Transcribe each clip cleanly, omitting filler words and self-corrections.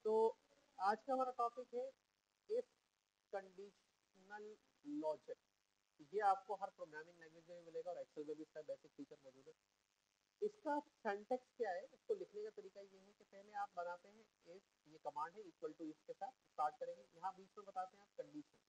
तो आज का हमारा टॉपिक है इफ कंडीशनल लॉजिक। ये आपको हर प्रोग्रामिंग लैंग्वेज में मिलेगा और एक्सेल में भी इसका बेसिक फीचर मौजूद है। इसका सिंटैक्स क्या है, इसको लिखने का तरीका ये है कि पहले आप बनाते हैं इफ, ये कमांड है, इक्वल टू इफ के साथ स्टार्ट करेंगे। यहाँ बीच में बताते हैं आप कंडीशन,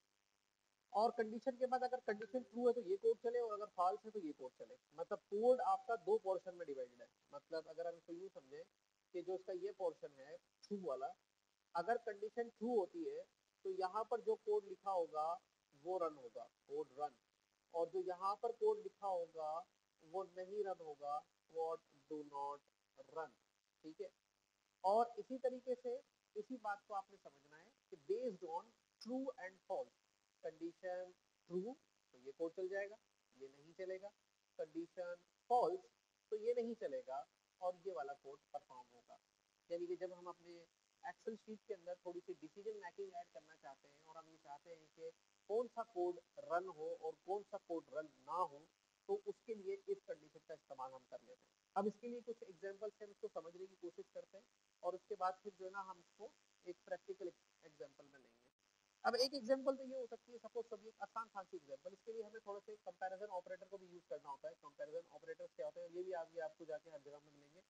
और कंडीशन के बाद अगर कंडीशन ट्रू है तो ये कोड चले और अगर फॉल्स है तो ये कोड चले। मतलब कोड आपका दो पोर्शन में डिवाइडेड है। मतलब अगर हम इसको यूं समझे कि जो इसका ये पोर्शन है ट्रू वाला, अगर कंडीशन ट्रू होती है तो यहाँ पर जो कोड लिखा होगा वो रन होगा, कोड रन। और जो यहाँ पर कोड लिखा होगा वो नहीं रन होगा, वो डू नॉट रन। ठीक है। और इसी तरीके से इसी बात को आपने समझना है कि based on true and false, condition true तो ये कोड चल जाएगा, ये नहीं चलेगा। कंडीशन फॉल्स तो ये नहीं चलेगा और ये वाला कोड परफॉर्म होगा। यानी कि जब हम अपने एक्सेल शीट के अंदर थोड़ी सी डिसीजन मेकिंग ऐड करना चाहते हैं और हम ये चाहते हैं कि कौन सा कोड रन हो और कौन सा कोड रन ना हो, तो उसके लिए इस कंडीशन का इस्तेमाल हम कर लेते हैं। अब इसके लिए कुछ एग्जांपल्स हम इसको समझने की कोशिश करते हैं और उसके बाद फिर जो है ना हम इसको एक प्रैक्टिकल एग्जांपल में लेंगे। अब एक एग्जांपल तो ये हो सकती है, सपोज कभी एक आसान खासी एग्जांपल, इसके लिए हमें थोड़ा सा कंपैरिजन ऑपरेटर को भी यूज करना होता है। कंपैरिजन ऑपरेटर्स क्या होते हैं ये भी आगे आपको जाके हर जगह में मिलेंगे।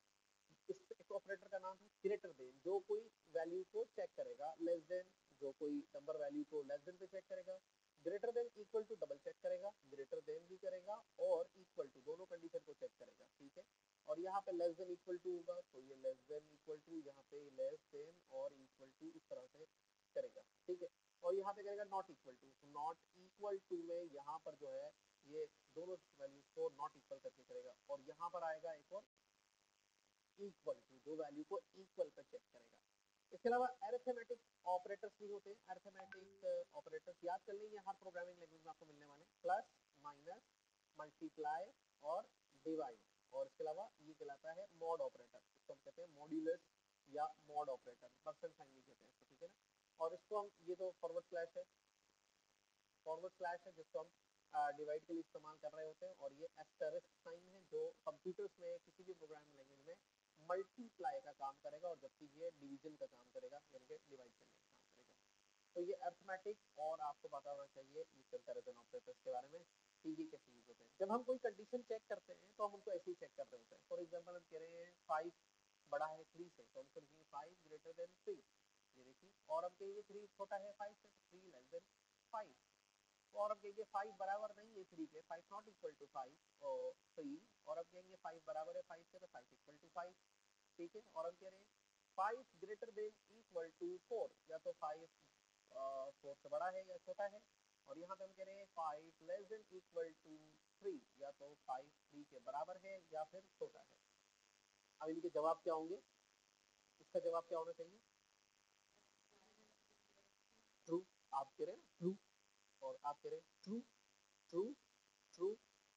इस ऑपरेटर का नाम है ग्रेटर देन, जो कोई वैल्यू को चेक करेगा, लेस देन जो कोई नंबर वैल्यू को लेस देन पे चेक करेगा, greater than equal to double check करेगा, ग्रेटर देन भी करेगा और इक्वल टू दोनों कंडीशन को चेक करेगा। ठीक है। और यहाँ पे लेस देन इक्वल टू होगा तो ये लेस देन इक्वल टू, यहाँ पे लेस देन और इक्वल टू इस तरह से करेगा। ठीक है। और यहाँ पे करेगा not equal to, not equal to में यहाँ पर जो है ये दोनों वैल्यूज को नॉट इक्वल करके करेगा। और यहाँ पर आएगा एक और इक्वल टू, दो वैल्यू को इक्वल पर चेक करेगा। इसके अलावा अरिथमेटिक ऑपरेटर्स भी होते हैं। अरिथमेटिक ऑपरेटर्स याद कर लेंगे, हर प्रोग्रामिंग लैंग्वेज में आपको मिलने वाले प्लस, माइनस, मल्टीप्लाई और डिवाइड। और इसके अलावा ये कहलाता है मॉड ऑपरेटर, इसको हम कहते हैं मॉड्यूलस या मॉड ऑपरेटर, पर्सन साइन भी कहते हैं इसको। ठीक है ना। और इसको हम, ये तो फॉरवर्ड स्लैश है, फॉरवर्ड स्लैश है जिसको हम डिवाइड के लिए इस्तेमाल कर रहे होते हैं। और ये एस्टेरिस्क साइन है जो कंप्यूटर्स में किसी भी प्रोग्रामिंग लैंग्वेज में मल्टीप्लाई का काम करेगा, और जबकि ये डिवीजन का काम करेगा, यानी कि डिवाइड करने का काम करेगा। तो ये अरिथमेटिक, और आपको पता होना चाहिए ये कंपैरिजन ऑपरेटर्स के बारे में कि ये कैसे यूज होते हैं। जब हम कोई कंडीशन चेक करते हैं तो हम उनको ऐसे ही चेक कर रहे होते हैं। फॉर एग्जाम्पल हम कह रहे हैं 5 बड़ा है 3 से, तो हम कहेंगे 5 ग्रेटर देन 3, ये देखिए। और हम कहेंगे 3 छोटा है 5 से, तो 3 लेस देन 5। और अब कहेंगे 5 बराबर नहीं है 3 के, 5 नॉट इक्वल टू 5 और 3। और अब कहेंगे 5 बराबर है 5 के, तो 5 इक्वल टू 5। ठीक है। और हम कह रहे हैं 5 ग्रेटर देन इक्वल टू 4, या तो 5 4 से बड़ा है या छोटा है। और यहाँ पे हम कह रहे हैं 5 लेस देन इक्वल टू 3, या तो 5 3 के बराबर है या फिर छोटा है। अब इनके जवाब क्या होंगे, इसका जवाब क्या होना चाहिए? ट्रू। आप कह रहे हैं ट्रू, और आप कह रहे हैं ट्रू, ट्रू, ट्रू,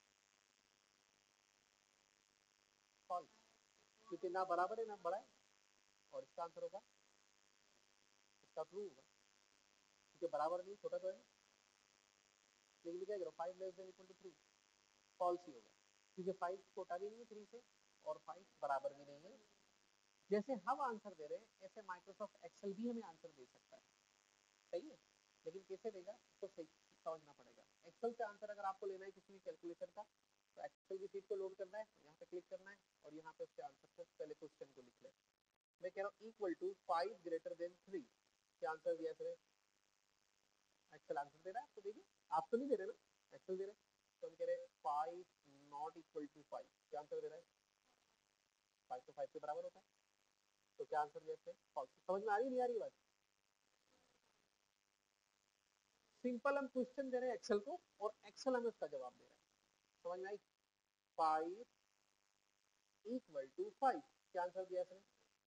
फॉल्स, क्योंकि ना बराबर है ना बड़ा है। और इसका आंसर होगा, इसका ट्रू होगा, क्योंकि बराबर नहीं, छोटा तो है। लेकिन क्या करो, 5 less than equal to 3, false ही होगा, क्योंकि 5 छोटा भी नहीं है 3 से और 5 बराबर भी नहीं है। जैसे हम आंसर दे रहे हैं ऐसे माइक्रोसॉफ्ट एक्सेल भी हमें आंसर दे सकता है। सही है। लेकिन कैसे देगा तो सही समझना पड़ेगा। एक्सेल से आंसर अगर आपको लेना है किसी भी कैलकुलेशन का, तो एक्सेल की शीट को लोड करना है, यहाँ पे क्लिक करना है और यहाँ पे उसके आंसर को, पहले क्वेश्चन को लिख ले। मैं कह रहा हूँ इक्वल टू 5 ग्रेटर देन 3, क्या आंसर दिया सर? एक्सेल आंसर दे रहा है आपको, देखिए आप तो नहीं दे रहे ना, एक्सेल दे रहे हैं। तो हम कह रहे हैं 5 नॉट इक्वल टू 5, क्या आंसर दे रहा है? 5 तो 5 के बराबर होता है, तो क्या आंसर दिया इसने? फॉल्स। समझ में आ रही नहीं आ रही बात? सिंपल हम क्वेश्चन दे रहे हैं एक्सेल को और एक्सेल हमें उसका जवाब दे रहा है। समझ में आई? 5 इक्वल टू 5, क्या आंसर दिया इसने?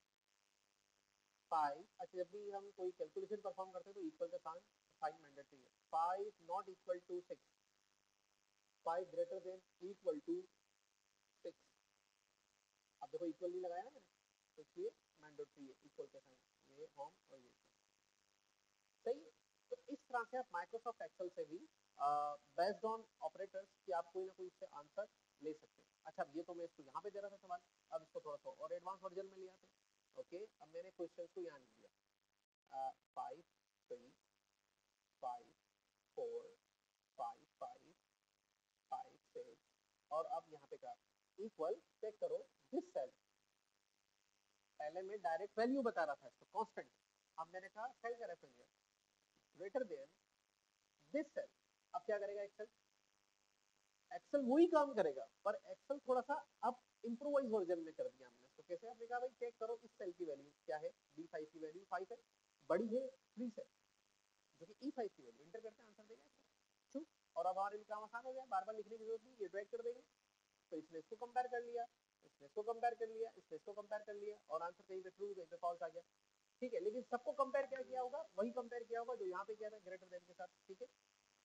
5। अच्छा, जब भी हम कोई कैलकुलेशन परफॉर्म करते हैं तो इक्वल का साइन मैंडेटरी है। 5 not equal to 6, 5 greater than equal to 6। अब देखो इक्वल नहीं लगाया ना मैंने, तो इसलिए मैंडेटरी है इक्वल का साइन, ये होम और ये सही। तो इस तरह से आप माइक्रोसॉफ्ट एक्सेल से भी बेस्ड ऑन ऑपरेटर्स कि आप कोई ना कोई इससे आंसर ले सकते हैं। अच्छा, ये तो मैं इसको यहाँ पे दे रहा था सवाल, अब इसको थोड़ा सा और एडवांस वर्जन में ले आते हैं। ओके, अब मैंने क्वेश्चन को यहाँ लिख दिया 5 3 5 4 5 5 5 6 और अब यहाँ पे क्या इक्वल चेक करो दिस सेल। पहले मैं डायरेक्ट वैल्यू बता रहा था इसको कांस्टेंट, अब मैंने कहा सेल का रेफरेंस दिया ग्रेटर देन दिस सेल। अब क्या करेगा एक्सेल, एक्सेल वही काम करेगा पर एक्सेल थोड़ा सा अब इम्प्रोवाइज वर्जन में कर दिया हमने। तो कैसे, आपने कहा भाई चेक करो इस सेल की वैल्यू क्या है, D5 की वैल्यू 5 है, बड़ी है 3 से, जो कि E5 की वैल्यू इंटर करते हैं आंसर देगा चुप। और अब हमारे लिए काम आसान हो गया, बार बार लिखने की जरूरत नहीं, ये ड्रैग कर देंगे। तो इसने इसको कंपेयर कर लिया, इसने इसको कंपेयर कर लिया, इसने इसको कंपेयर कर लिया और आंसर कहीं पे ट्रू कहीं पे फॉल्स आ गया। ठीक है, लेकिन सबको कंपेयर क्या किया होगा, वही कंपेयर किया होगा जो यहाँ पे किया था ग्रेटर देन के साथ। ठीक है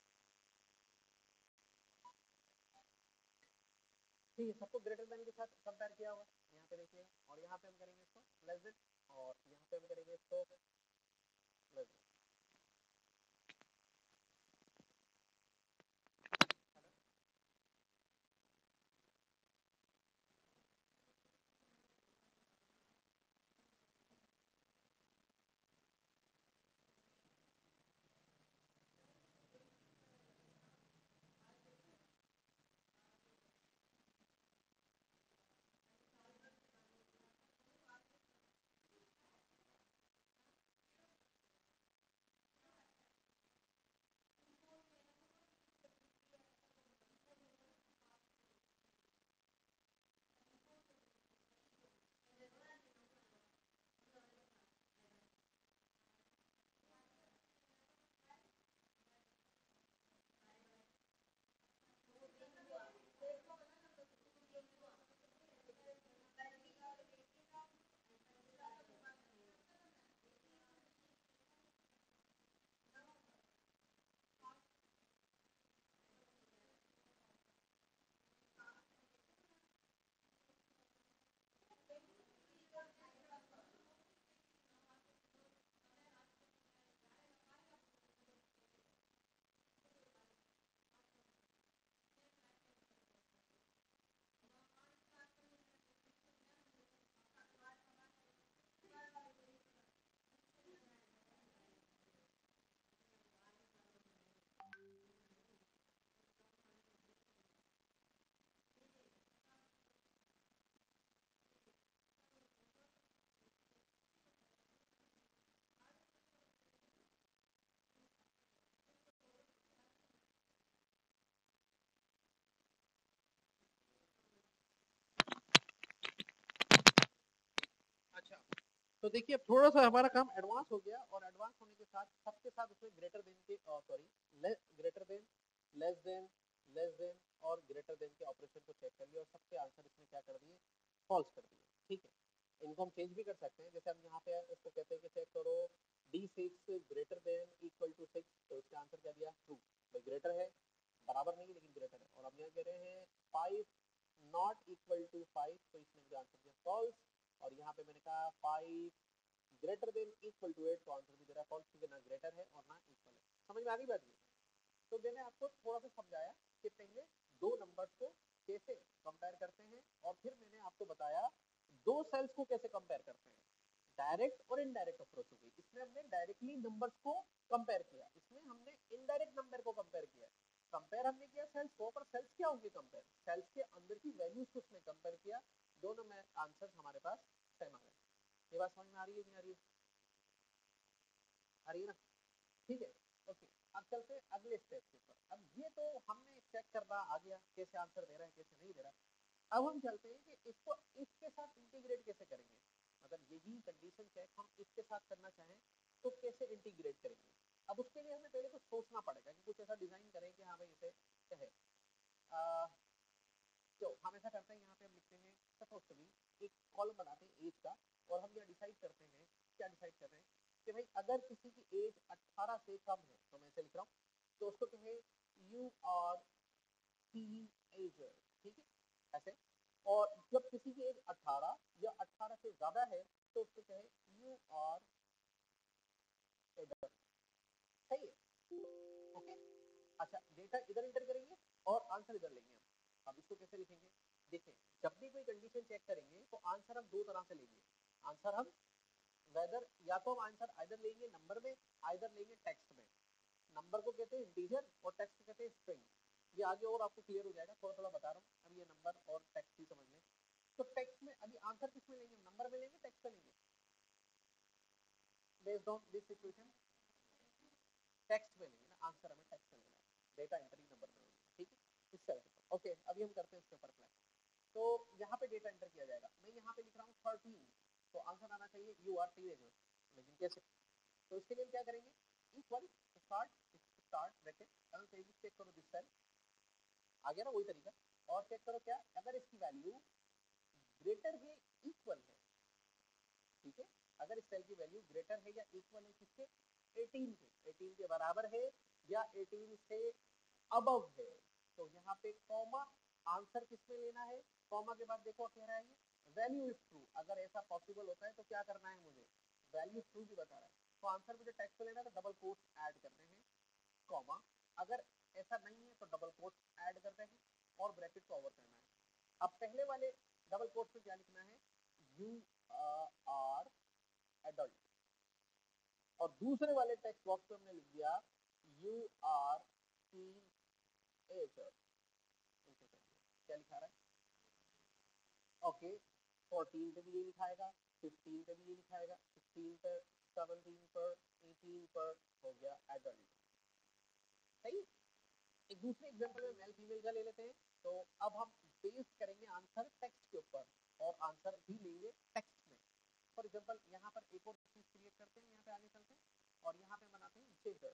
ठीक है, सबको ग्रेटर देन के साथ कंपेयर किया होगा, यहाँ पे देखिएगा। और यहाँ पे हम करेंगे इसको लेस देन और यहाँ पे हम करेंगे इसको लेस देन। अच्छा, तो देखिए अब थोड़ा सा हमारा काम एडवांस हो गया और एडवांस होने के साथ सबके साथ उसमें ग्रेटर देन के sorry greater than, less than, less than और ग्रेटर देन के ऑपरेशन को चेक कर लिया और सबके आंसर इसमें क्या कर दिए, फॉल्स कर दिए। ठीक है, इनको हम चेंज भी कर सकते हैं, जैसे हम यहाँ पे इसको कहते हैं कि चेक करो D6 greater than equal to 6, तो इसका आंसर क्या दिया, ट्रू। भाई ग्रेटर है, बराबर नहीं लेकिन ग्रेटर है। और हम यहाँ कह रहे हैं 5 नॉट इक्वल टू 5, तो इसमें मुझे आंसर दिया फॉल्स। और यहाँ पे मैंने कहा 5 ग्रेटर देन इक्वल टू 8, तो आंसर भी दे रहा है फॉल्स, क्योंकि ना ग्रेटर है और ना इक्वल है। समझ में आ गई बात ये? तो मैंने आपको थोड़ा सा समझाया कि पहले दो नंबर्स को कैसे कंपेयर करते हैं और फिर मैंने आपको बताया दो सेल्स को कैसे कंपेयर करते हैं, डायरेक्ट और इनडायरेक्ट अप्रोच हो गई। इसमें हमने डायरेक्टली नंबर्स को कंपेयर किया, इसमें हमने इनडायरेक्ट नंबर को कंपेयर किया। कंपेयर हमने किया सेल्स को, पर सेल्स क्या होंगे कंपेयर, सेल्स के अंदर की वैल्यूज को उसमें कंपेयर किया, दोनों में आंसर हमारे पास सेम आ गए। ये बात समझ में आ रही है नहीं आ रही है? आ रही है ना? ठीक है, ओके। अब चलते हैं अगले स्टेप के ऊपर। अब ये तो हमने चेक करना आ गया कैसे आंसर दे रहा है कैसे नहीं दे रहा। अब हम चलते हैं कि इसको इसके साथ इंटीग्रेट कैसे करेंगे, मतलब यही कंडीशन चेक हम इसके साथ करना चाहें तो कैसे इंटीग्रेट करेंगे। अब उसके लिए हमें पहले कुछ सोचना पड़ेगा कि कुछ ऐसा डिजाइन करें कि हाँ भाई इसे कहे। तो हम ऐसा करते हैं, यहाँ पे हम लिखते हैं सपोज टू बी, एक कॉलम बनाते हैं एज का, और हम यहाँ डिसाइड करते हैं, क्या डिसाइड कर रहे हैं कि भाई अगर किसी की एज 18 से कम है, तो मैं ऐसे लिख रहा हूँ, तो उसको कहें यू आर टीनेजर। ठीक है, ऐसे। और जब किसी की एज 18 या 18 से ज्यादा है तो उसको कहें यू आर एडल्ट। सही है, ओके। अच्छा, डेटा इधर एंटर करेंगे और आंसर इधर लेंगे हम। अब इसको कैसे लिखेंगे, देखिए जब भी कोई कंडीशन चेक करेंगे तो आंसर हम दो तरह से लेंगे। आंसर हम वेदर या तो हम आंसर आइदर लेंगे नंबर में, आइदर लेंगे टेक्स्ट में। नंबर को कहते हैं इंटीजर और टेक्स्ट को कहते हैं स्ट्रिंग। ये आगे और आपको क्लियर हो जाएगा, थोड़ा थोड़ा बता रहा हूँ, अब ये नंबर और टेक्स्ट ही समझ लें। तो टेक्स्ट में अभी आंसर किस में लेंगे, नंबर में लेंगे टेक्स्ट में लेंगे? Based on this situation text में लेंगे ना, आंसर हमें टेक्स्ट में लेना है, डेटा एंट्री नंबर में लेंगे, ठीक है इस तरह से। ओके अभी हम करते हैं उसके ऊपर अप्लाई। तो यहाँ पे डेटा एंटर किया जाएगा, मैं यहाँ पे लिख रहा हूँ 13, तो आंसर आना चाहिए यू आर टीनेजर, लेकिन कैसे? तो इसके लिए क्या करेंगे, इक्वल स्टार्ट ब्रैकेट, चेक करो दिस सेल, आ गया ना वही तरीका। और चेक करो क्या, अगर इसकी वैल्यू ग्रेटर है इक्वल है, ठीक है, अगर इस सेल की वैल्यू ग्रेटर है या इक्वल है किसके, 18 के, 18 के बराबर है या 18 से अबव है, तो यहाँ पे कॉमा, आंसर किसमें लेना है, कॉमा के बाद देखो कह रहा है वैल्यू इज ट्रू, अगर ऐसा पॉसिबल होता है तो क्या करना है मुझे, वैल्यू ट्रू भी बता रहा है, तो आंसर मुझे टेक्स्ट पे लेना है तो डबल कोट्स ऐड करने हैं, कॉमा, अगर ऐसा नहीं है तो डबल कोट्स ऐड करते हैं और ब्रैकेट को ओवर करना है। अब पहले वाले डबल कोट्स में क्या लिखना है, यू आर एडल्ट, और दूसरे वाले टेक्स्ट बॉक्स में हमने लिख दिया यू आर टीनेजर, क्या लिखा रहा है, ओके 14 पे भी ये लिखाएगा, 15 पे भी ये लिखाएगा, 16 पर, 17 पर, 18 पर हो गया एडल्ट, सही। एक दूसरे एग्जांपल में मेल फीमेल का ले लेते हैं, तो अब हम बेस करेंगे आंसर टेक्स्ट के ऊपर और आंसर भी लेंगे टेक्स्ट में। फॉर एग्जांपल यहाँ पर एक और चीज क्रिएट करते हैं, यहाँ पे आगे चलते हैं और यहाँ पे बनाते हैं जेंडर,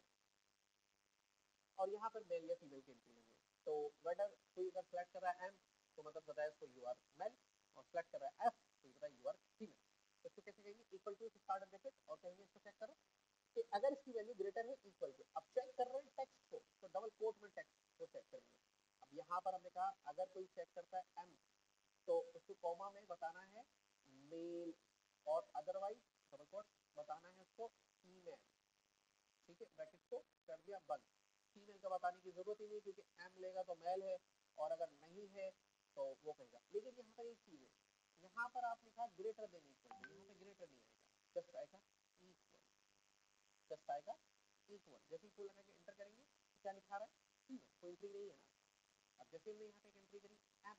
और यहाँ पर मेल या फीमेल की एंट्री लेंगे। तो वेदर कोई अगर सेलेक्ट कर रहा है एम तो मतलब बताया इसको यू आर मेल, और सेलेक्ट कर रहा है एफ तो बताया यू आर फीमेल। तो इसको कैसे कहेंगे, इक्वल टू स्टार्ट ब्रैकेट और कहेंगे इसको चेक करो कि अगर इसकी वैल्यू ग्रेटर है इक्वल टू, अब चेक कर रहे हैं टेक्स्ट को तो डबल कोट में टेक्स्ट को चेक करेंगे। अब यहाँ पर हमने कहा अगर कोई चेक करता है एम तो उसको कॉमा में बताना है मेल, और अदरवाइज डबल कोट बताना है उसको फीमेल, ठीक है, ब्रैकेट को कर दिया बंद। फीमेल का बताने की जरूरत ही नहीं क्योंकि एम लेगा तो मेल है, और अगर नहीं है तो वो कहेगा। लेकिन यहाँ पर एक चीज है, यहाँ पर आप लिखा ग्रेटर देन इक्वल टू, यहाँ पे ग्रेटर नहीं आएगा, जस्ट आएगा इक्वल, जस्ट आएगा इक्वल। जैसे इक्वल लगा के एंटर करेंगे तो क्या लिखा रहा है, फीमेल, कोई एंट्री नहीं है ना। अब जैसे हमने यहाँ पे एक एंट्री करी एम,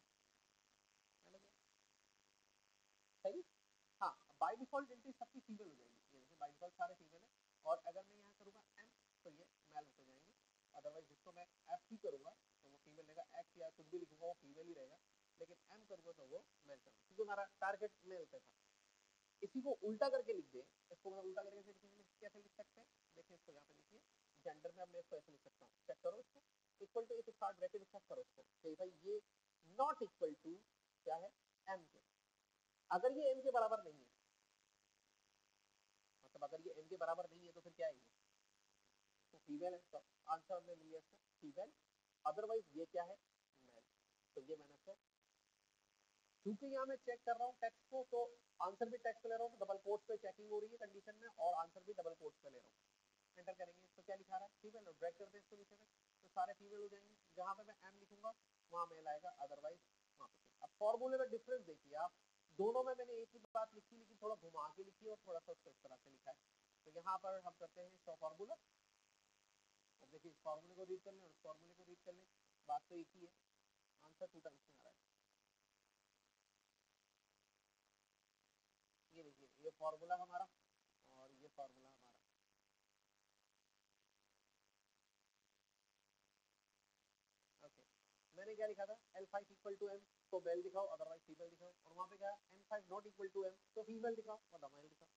सही, हाँ बाय डिफॉल्ट एंट्री सबकी फीमेल हो जाएगी, ये देखिए बाय डिफॉल्ट सारे फीमेल है, और अगर मैं यहाँ करूँगा एम तो ये मेल हो जाएंगे, अदरवाइज जिसको मैं एफ भी करूँगा तो वो फीमेल रहेगा, एक्स या कुछ भी लिखूंगा वो फीमेल ही रहेगा, लेकिन एम करूँगा तो वो मेल करूँगा, क्योंकि हमारा टारगेट मेल पे था। इसी को उल्टा करके लिख दे, इसको मैं उल्टा करके कैसे लिख सकते हैं, देखिए इसको यहाँ पे लिखिए, जेंडर में अब मैं इसको ऐसे लिख सकता हूँ, चेक करो इसको, equal to if start bracket check करो इसको कि भाई ये नॉट इक्वल टू क्या है एम के, अगर ये एम के बराबर नहीं है, मतलब अगर ये एम के बराबर नहीं है तो फिर क्या है ये, तो फीमेल है, तो आंसर हमने लिया इसका फीमेल, अदरवाइज ये क्या है मेल, तो ये मैंने इसको, क्योंकि यहाँ मैं चेक कर रहा हूँ टेक्स्ट को तो आंसर भी टेक्स्ट पे ले रहा हूँ, डबल कोट्स पे चेकिंग हो रही है कंडीशन में, और आंसर भी डबल कोट्स पे ले रहा हूँ। एंटर करेंगे तो क्या लिखा रहा है फीमेल, और ड्रैग करते हैं इसको नीचे में तो सारे फीमेल हो जाएंगे, जहाँ पे मैं एम लिखूंगा वहाँ मेल आएगा, अदरवाइज वहाँ पे। अब फॉर्मूले में डिफरेंस देखिए आप, दोनों में मैंने एक ही बात लिखी लेकिन थोड़ा घुमा के लिखी और थोड़ा सा उसको इस तरह से लिखा है। तो यहाँ पर हम करते हैं शो फॉर्मूला, अब देखिए इस फॉर्मूले को रीड कर लें और इस फॉर्मूले को रीड कर लें, बात तो एक ही है, आंसर 2 टाइम्स में आ रहा है। ये देखिए ये फॉर्मूला हमारा और ये फॉर्मूला हमारा, ओके मैंने क्या लिखा था L5 इक्वल टू एम तो मेल दिखाओ अदरवाइज फीमेल दिखाओ, और वहाँ पे क्या M5 not equal to M तो फीमेल दिखाओ और मेल दिखाओ।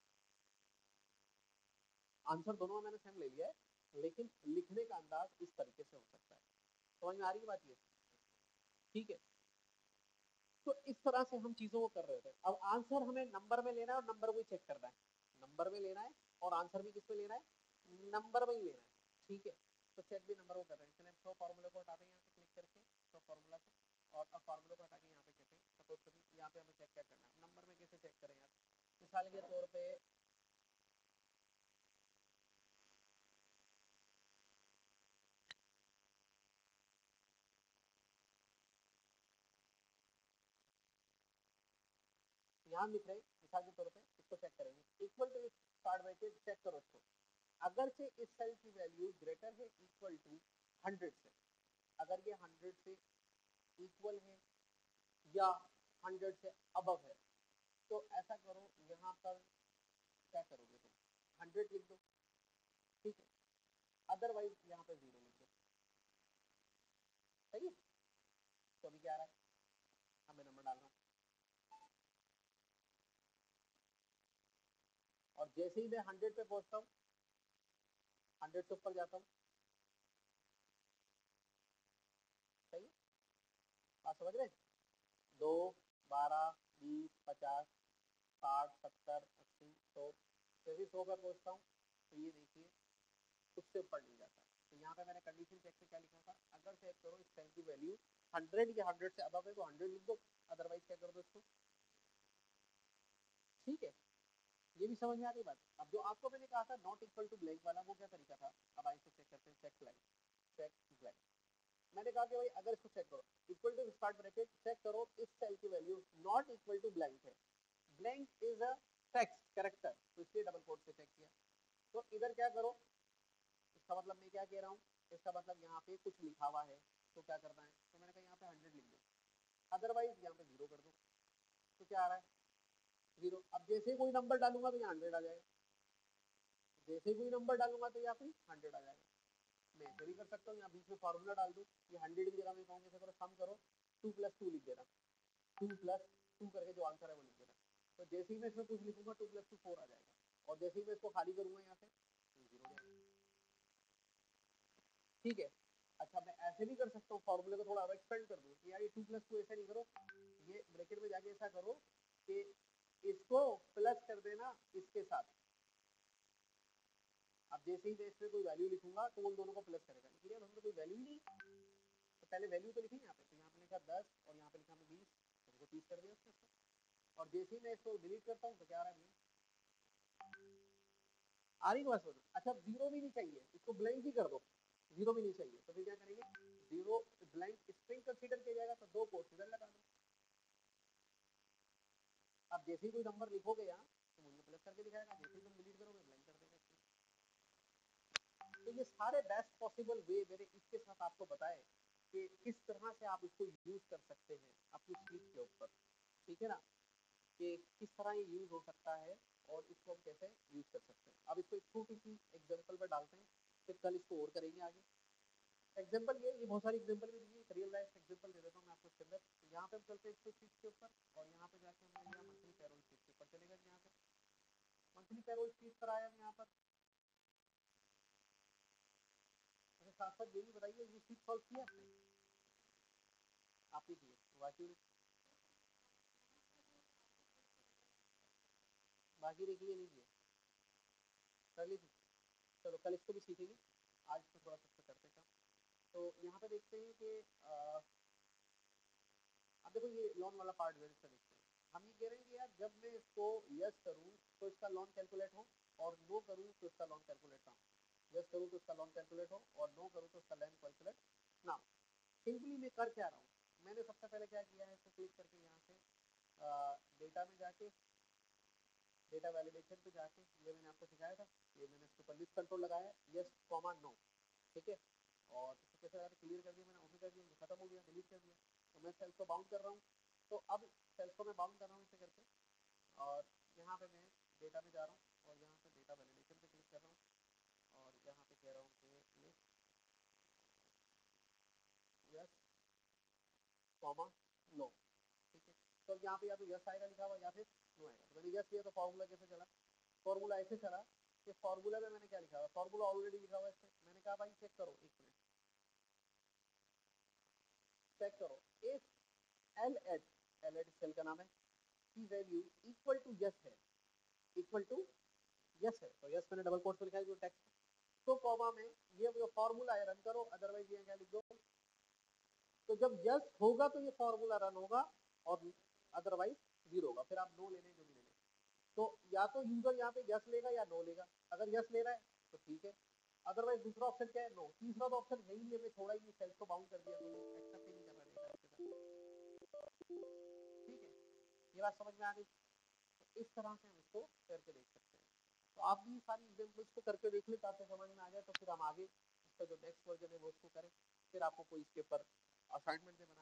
आंसर दोनों में मैंने सेम ले लिया है, लेकिन लिखने का अंदाज इस तरीके से हो सकता है, समझ में आ रही है बात ये, ठीक है। तो इस तरह से हम चीजों को कर रहे थे। अब आंसर हमें नंबर में लेना है और नंबर को ही चेक करना है, नंबर में लेना है और आंसर भी किस में लेना है, नंबर में ही लेना है, ठीक है। तो चेक भी नंबर को कर रहे हैं, चलिए शो फॉर्मूले को हटाते हैं यहाँ से क्लिक करके शो फॉर्मूला से, और अब फॉर्मूले को हटा के यहाँ पे कहते हैं सपोज करिए यहाँ पे हमें चेक क्या करना है, नंबर में कैसे चेक करें यार, मिसाल के तौर पे यहाँ लिख रहे हैं मिसाल के तौर पे इसको चेक करेंगे, equal to start bracket check करो इसको, अगर से इस सेल की वैल्यू ग्रेटर है इक्वल टू 100 से, अगर ये 100 से इक्वल है या 100 से अबव है, तो ऐसा करो यहाँ पर क्या करोगे तुम 100 लिख दो, ठीक है, अदरवाइज यहाँ पे 0 लिख दो, सही है। तो अभी क्या आ रहा है, हमें नंबर डालना, और जैसे ही मैं 100 पे पहुंचता हूँ, 100 से ऊपर जाता हूँ, सही है, आप समझ रहे हैं, 2, 12, 20, 50, 60, 70, 80, 100, जैसे 100 पर पहुंचता हूँ तो ये देखिए उससे ऊपर नहीं जाता। तो यहाँ पे मैंने कंडीशन चेक से क्या लिखा था, अगर चेक करो इस सेल की वैल्यू 100 या 100 से अबव है तो 100 लिख दो, अदरवाइज क्या कर दो इसको, ठीक है। ये भी समझ में आ गई बात। अब जो आपको मैंने कहा था नॉट इक्वल टू ब्लैंक वाला, वो क्या तरीका था, अब आइए इसको चेक करते हैं, चेक ब्लैंक, चेक ब्लैंक। मैंने कहा कि भाई अगर इसको चेक करो, equal to start bracket check करो इस सेल की value not equal to blank है, blank is a text character, तो इसलिए डबल कोट से चेक किया। तो इधर क्या करो, इसका मतलब मैं क्या कह रहा हूँ, इसका मतलब यहाँ पे कुछ लिखा हुआ है तो क्या करना है, तो मैंने कहा यहाँ पे 100 लिख दो, अदरवाइज यहाँ पे 0 कर दो, तो क्या आ रहा है 0। अब जैसे कोई नंबर डालूंगा तो यहाँ 100 आ जाएगा, जैसे कोई नंबर डालूंगा तो यहाँ पे 100 आ जाएगा। मैं ऐसे भी कर सकता हूँ, यहाँ बीच में फार्मूला डाल दूँ, ये 100 की जगह मैं कहूँगा ऐसे करो, सम करो 2 + 2 लिख देना, 2 + 2 करके जो आंसर है वो लिख देना। तो जैसे ही मैं इसमें कुछ लिखूंगा 2 + 2 4 आ जाएगा, और जैसे ही मैं इसको खाली करूंगा यहाँ से 0 हो जाएगा, ठीक है। अच्छा मैं ऐसे भी कर सकता हूँ, फॉर्मूले को थोड़ा और एक्सपेंड कर दूँ कि यार ये 2 + 2 ऐसे नहीं करो, ये ब्रैकेट में जाके ऐसा करो कि इसको प्लस कर देना इसके साथ। अब जैसे ही मैं इसमें कोई वैल्यू लिखूंगा तो उन दोनों को प्लस करेगा, लेकिन यार हमने कोई वैल्यू ही नहीं, तो पहले वैल्यू तो लिखी यहाँ पे, तो यहाँ पे लिखा 10 और यहाँ पे लिखा हमने 20, तो 30 कर दिया उसके, और जैसे ही मैं इसको डिलीट करता हूँ तो क्या आ रहा है, आ रही बात। अच्छा 0 भी नहीं चाहिए, इसको ब्लैंक ही कर दो, 0 भी नहीं चाहिए, तो फिर क्या करेंगे, 0 ब्लैंक स्ट्रिंग कंसीडर किया जाएगा, तो 2 कोट्स इधर लगा दो। अब जैसे ही कोई नंबर लिखोगे यहाँ तो मुझे प्लस करके दिखाएगा, जैसे ही तुम डिलीट करोगे ब्लैंक कर देगा। तो ये सारे बेस्ट पॉसिबल वे मेरे इसके साथ आपको बताए कि किस तरह से आप इसको यूज कर सकते हैं अपनी शीट के ऊपर, ठीक है ना, कि किस तरह ये यूज हो सकता है और इसको हम कैसे यूज कर सकते हैं। अब इसको एक छोटी सी एग्जांपल पर डालते हैं, फिर कल इसको और करेंगे आगे। एग्जांपल ये बहुत सारी एग्जांपल भी दी, रियल लाइफ एग्जांपल दे देता हूँ मैं आपको इसके अंदर। तो यहाँ पे हम चलते हैं इसको शीट के ऊपर, और यहाँ पे जाके हमने लिया मंथली पैरोल शीट के ऊपर चलेगा, यहाँ पे मंथली पैरोल शीट पर आया यहाँ पर। अच्छा साथ साथ ये भी बताइए ये शीट सॉल्व किया आपने, आप ही किए बाकी, बाकी देख लिए लीजिए, कर लीजिए, चलो कल इसको भी सीखेंगे, आज तो थोड़ा सा करते हैं काम। तो यहाँ पे देखते हैं कि अब देखो ये लोन वाला पार्ट जो है इसका देखते हैं, हम ये कह रहे हैं कि यार जब मैं इसको यस करूँ तो इसका लोन कैलकुलेट हो, और नो करूँ तो इसका लोन कैलकुलेट ना हो, यस करूँ तो इसका लोन कैलकुलेट हो और नो करूँ तो इसका लोन कैलकुलेट ना हो। सिंपली मैं कर क्या रहा हूँ, मैंने सबसे पहले क्या किया है, इसको क्लिक करके यहाँ से डेटा में जाके, डेटा वैलिडेशन पे जाके, ये मैंने आपको सिखाया था, ये मैंने इसके ऊपर लिस्ट कंट्रोल लगाया, यस कॉमा नो, ठीक है, और इसको कैसे क्लियर कर दिया मैंने, ओके कर दिया, खत्म हो गया, डिलीट कर दिया। तो मैं सेल्स को बाउंड कर रहा हूँ, तो अब सेल्स को मैं बाउंड कर रहा हूँ इसे करके, और यहाँ पे मैं डेटा में जा रहा हूँ और यहाँ पे डेटा वैलिडेशन पे क्लिक कर रहा हूँ, और यहाँ पे कह रहा हूँ कि लिस्ट यस कॉमा नो, ठीक है। तो यहाँ पे या तो यस आएगा लिखा हुआ या फिर नो आएगा। तो मैंने यस किया तो फॉर्मूला कैसे चला, फॉर्मूला ऐसे चला कि फॉर्मूला में मैंने क्या लिखा हुआ, फॉर्मूला ऑलरेडी लिखा हुआ है इसमें, मैंने कहा भाई चेक करो, एक मिनट चेक करो, इफ एल एड सेल का नाम है, की वैल्यू इक्वल टू यस है, इक्वल टू यस है, तो यस मैंने डबल कोट में लिखा है जो टेक्स्ट, तो कॉमा में ये जो फॉर्मूला है रन करो, अदरवाइज ये क्या लिख दो। तो जब यस होगा तो ये फॉर्मूला रन होगा, और अदरवाइज 0 होगा, फिर आप नो लेने जो भी लेने। तो या तो यूजर यहाँ पे यस लेगा या नो लेगा, अगर यस ले रहा है तो ठीक है, अदरवाइज दूसरा ऑप्शन क्या है, नो। तीसरा तो ऑप्शन है ही नहीं, मैं छोड़ा ही नहीं, सेल्स को बाउंड कर दिया, तो एक्सेप्ट ही नहीं कर रहा डेटा इसके साथ, ठीक है। ये बात समझ में आ गई। इस तरह से हम इसको करके देख सकते हैं। तो आप भी सारी एग्जाम्पल्स को करके देख लें ताकि समझ में आ जाए, तो फिर हम आगे इसका जो नेक्स्ट वर्जन है वो उसको करें, फिर आपको कोई इसके ऊपर असाइनमेंट